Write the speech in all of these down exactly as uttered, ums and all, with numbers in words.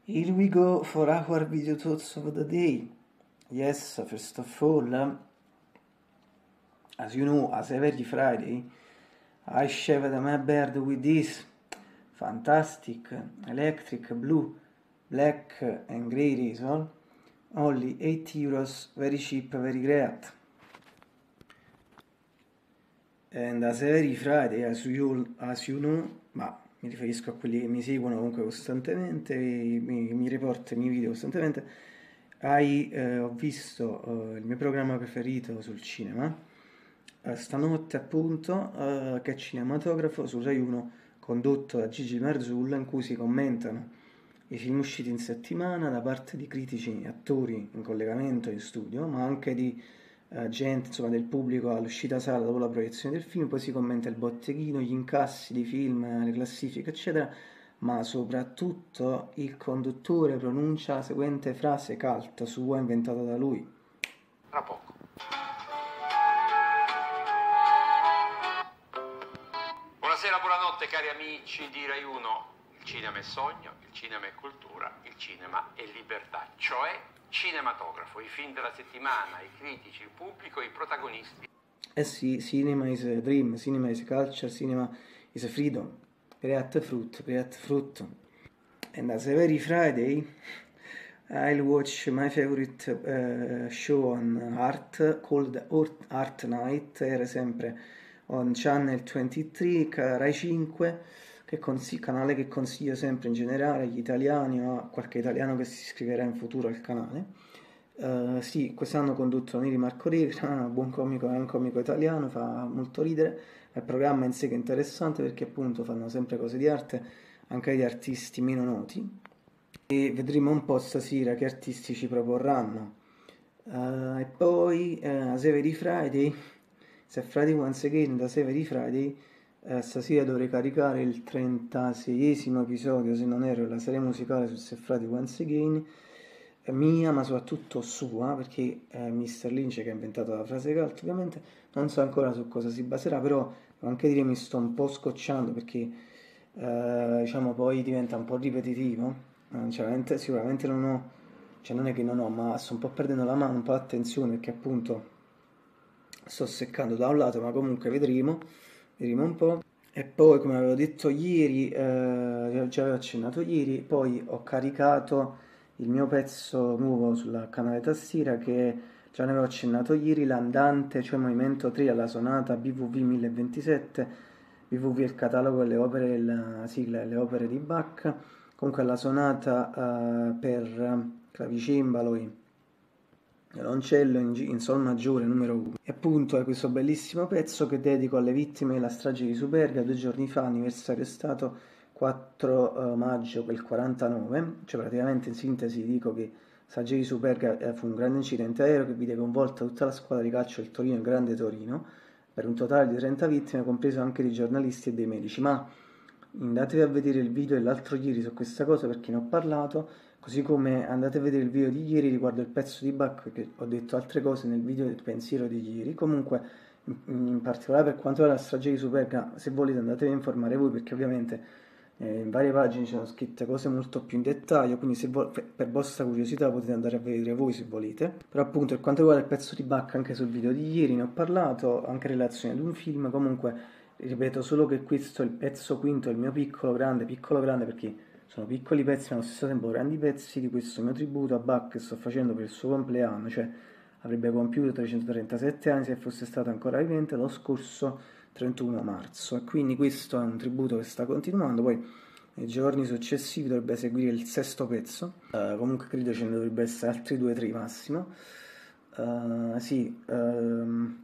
Here we go for our video thoughts of the day. Yes, first of all, as you know, as every Friday, I shaved my beard with this fantastic electric blue, black and grey razor. Only eight euros, very cheap, very great. And as every Friday, as you, as you know, ma mi riferisco a quelli che mi seguono comunque costantemente, mi, mi riportano i miei video costantemente, hai, eh, ho visto eh, il mio programma preferito sul cinema, eh, stanotte appunto, eh, che è Cinematografo su Rai uno, condotto da Gigi Marzullo, in cui si commentano i film usciti in settimana da parte di critici e attori in collegamento in studio, ma anche di Uh, gente, insomma, del pubblico all'uscita sala dopo la proiezione del film. Poi si commenta il botteghino, gli incassi di film, le classifiche eccetera, ma soprattutto il conduttore pronuncia la seguente frase cult sua inventata da lui. Tra poco. Buonasera, buonanotte cari amici di Rai uno. Il cinema è sogno, il cinema è cultura, il cinema è libertà, cioè Cinematografo, i film della settimana, i critici, il pubblico, i protagonisti. Eh sì, cinema is a dream, cinema is a culture, cinema is a freedom. Create fruit, create fruit. And as every Friday, I'll watch my favorite uh, show on art called Art Night, era sempre on Channel ventitré, Rai cinque, che consigli- canale che consiglio sempre in generale agli italiani o a qualche italiano che si iscriverà in futuro al canale. Uh, sì, quest'anno condotto da Neri Marco Regra, buon comico, è un comico italiano, fa molto ridere. Il programma in sé che è interessante perché appunto fanno sempre cose di arte, anche di artisti meno noti. E vedremo un po' stasera che artisti ci proporranno. Uh, e poi, uh, a Every Friday, se Friday once again, da Every Friday, Uh, stasera dovrei caricare il trentaseiesimo episodio, se non erro, della serie musicale su Sefrati Once Again, eh, mia, ma soprattutto sua, perché eh, mister Lynch, che ha inventato la frase cult, ovviamente, non so ancora su cosa si baserà, però devo anche dire mi sto un po' scocciando perché, eh, diciamo, poi diventa un po' ripetitivo. Eh, cioè, sicuramente non ho, cioè non è che non ho, ma sto un po' perdendo la mano, un po' l'attenzione, perché appunto sto seccando da un lato, ma comunque vedremo. Vedremo un po'. E poi, come avevo detto ieri, eh, già avevo accennato ieri, poi ho caricato il mio pezzo nuovo sul canale Tastiera che già ne avevo accennato ieri, l'andante, cioè Movimento tre alla sonata B V V mille ventisette. B V V è il catalogo delle opere, la sigla delle opere di Bach. Comunque la sonata eh, per clavicembalo e violoncello in, G- in Sol maggiore numero uno. E appunto è questo bellissimo pezzo che dedico alle vittime della strage di Superga. Due giorni fa, anniversario è stato quattro eh, maggio del quarantanove, cioè praticamente in sintesi dico che la strage di Superga eh, fu un grande incidente aereo che vide coinvolta tutta la squadra di calcio del Torino, il Grande Torino, per un totale di trenta vittime, compreso anche di giornalisti e dei medici. Ma andatevi a vedere il video dell'altro ieri su questa cosa perché ne ho parlato, così come andate a vedere il video di ieri riguardo il pezzo di Bach, che ho detto altre cose nel video del pensiero di ieri. Comunque, in, in particolare per quanto riguarda la strage di Superga, se volete andatevi a informare voi perché ovviamente eh, in varie pagine ci sono scritte cose molto più in dettaglio, quindi se vo- per vostra curiosità potete andare a vedere voi se volete. Però appunto per quanto riguarda il pezzo di Bach, anche sul video di ieri ne ho parlato, anche in relazione ad un film. Comunque ripeto solo che questo è il pezzo quinto del mio piccolo grande, piccolo grande perché sono piccoli pezzi ma allo stesso tempo grandi pezzi di questo mio tributo a Bach che sto facendo per il suo compleanno, cioè avrebbe compiuto trecentotrentasette anni se fosse stato ancora vivente lo scorso trentuno marzo, e quindi questo è un tributo che sta continuando. Poi nei giorni successivi dovrebbe seguire il sesto pezzo, uh, comunque credo ce ne dovrebbe essere altri due o tre massimo. Uh, sì, um,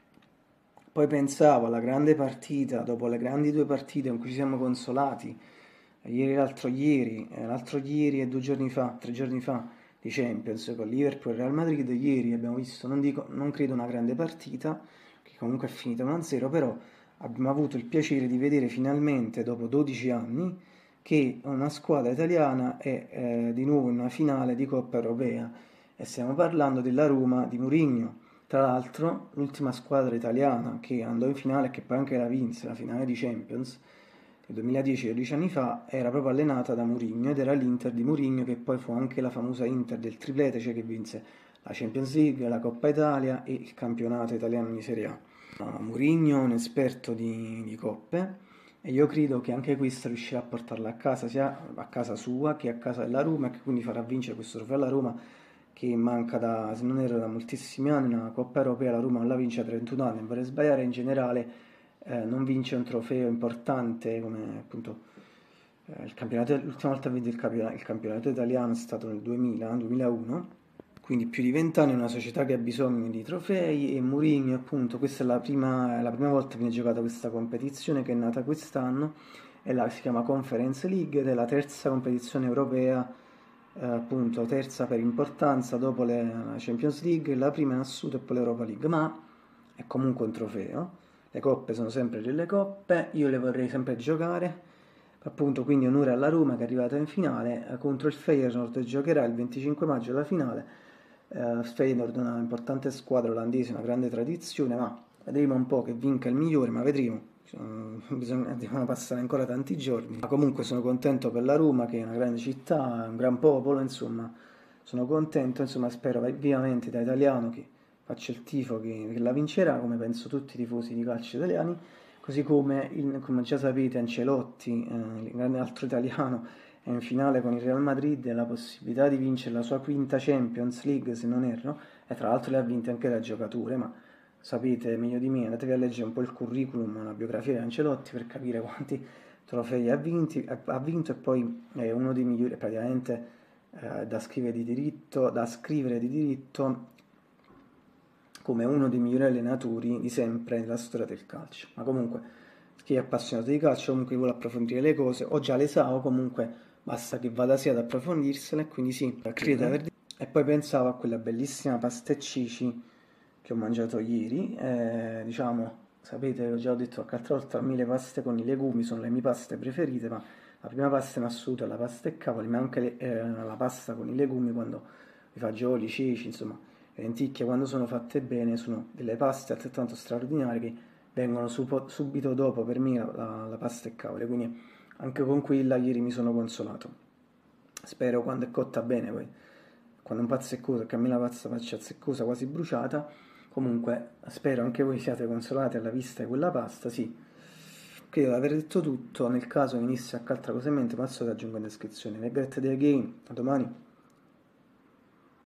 poi pensavo alla grande partita, dopo le grandi due partite in cui ci siamo consolati, ieri l'altro ieri, eh, l'altro ieri e due giorni fa, tre giorni fa, di Champions con Liverpool e Real Madrid. Ieri abbiamo visto, non dico, non credo una grande partita, che comunque è finita uno a zero, però abbiamo avuto il piacere di vedere finalmente, dopo dodici anni, che una squadra italiana è eh, di nuovo in una finale di Coppa Europea, e stiamo parlando della Roma di Mourinho. Tra l'altro, l'ultima squadra italiana che andò in finale e che poi anche la vinse, la finale di Champions, nel duemiladieci, dodici anni fa, era proprio allenata da Mourinho ed era l'Inter di Mourinho, che poi fu anche la famosa Inter del triplete, cioè che vinse la Champions League, la Coppa Italia e il campionato italiano di Serie A. Uh, Mourinho è un esperto di, di coppe e io credo che anche questa riuscirà a portarla a casa, sia a casa sua che a casa della Roma, e che quindi farà vincere questo trofeo alla Roma, che manca da, se non erro, da moltissimi anni. Una Coppa Europea la Roma non la vince a trentuno anni, non vorrei sbagliare, in generale eh, non vince un trofeo importante come appunto eh, il campionato. L'ultima volta che vinto il campionato, il campionato italiano è stato nel duemila, duemilauno, quindi più di vent'anni, è una società che ha bisogno di trofei, e Mourinho appunto, questa è la prima, la prima volta che viene giocata questa competizione, che è nata quest'anno, e la, si chiama Conference League ed è la terza competizione europea, eh, appunto terza per importanza dopo le, la Champions League, la prima in assoluto e poi l'Europa League, ma è comunque un trofeo. Le coppe sono sempre delle coppe, io le vorrei sempre giocare, appunto, quindi onore alla Roma che è arrivata in finale eh, contro il Feyenoord, giocherà il venticinque maggio la finale. Uh, Feyenoord è una importante squadra olandese, una grande tradizione, ma vedremo un po' che vinca il migliore, ma vedremo, uh, bisogna, devono passare ancora tanti giorni. Ma comunque sono contento per la Roma, che è una grande città, un gran popolo, insomma, sono contento, insomma, spero vivamente da italiano che faccia il tifo che, che la vincerà, come penso tutti i tifosi di calcio italiani, così come, il, come già sapete, Ancelotti, eh, il grande altro italiano, è in finale con il Real Madrid e la possibilità di vincere la sua quinta Champions League, se non erro, e tra l'altro le ha vinte anche da giocatore, ma sapete meglio di me, andatevi a leggere un po' il curriculum, la biografia di Ancelotti per capire quanti trofei ha, vinti, ha vinto, e poi è uno dei migliori, praticamente eh, da scrivere di diritto, da scrivere di diritto come uno dei migliori allenatori di sempre nella storia del calcio. Ma comunque, chi è appassionato di calcio, comunque vuole approfondire le cose, o già le sa, o comunque basta che vada sia ad approfondirsele, quindi sì, credo aver... E poi pensavo a quella bellissima pasta e cici che ho mangiato ieri, eh, diciamo, sapete, ho già detto qualche altra volta, a me le paste con i legumi sono le mie paste preferite, ma la prima pasta in assoluto è la pasta e cavoli, ma anche le, eh, la pasta con i legumi, quando i fagioli, i ceci, insomma, le lenticchie, quando sono fatte bene, sono delle paste altrettanto straordinarie che vengono supo, subito dopo per me la, la pasta e cavoli, quindi anche con quella ieri mi sono consolato. Spero quando è cotta bene, poi quando un po' azzeccosa, che a me la pasta faccia azzeccosa, quasi bruciata, comunque spero anche voi siate consolati alla vista di quella pasta, sì. Credo di aver detto tutto, nel caso venisse a altra cosa in mente, ma se lo aggiungo in descrizione. Regret the game, a domani.